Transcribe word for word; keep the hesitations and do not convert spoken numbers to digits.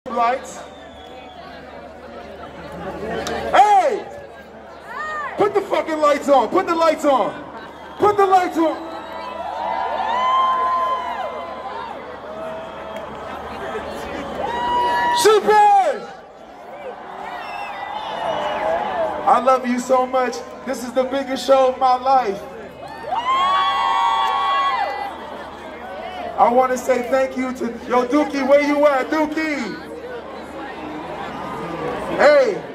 lights. Hey! Put the fucking lights on. Put the lights on. Put the lights on. Sheepish! I love you so much. This is the biggest show of my life. I want to say thank you to, yo, Dookie, where you at, Dookie? Hey.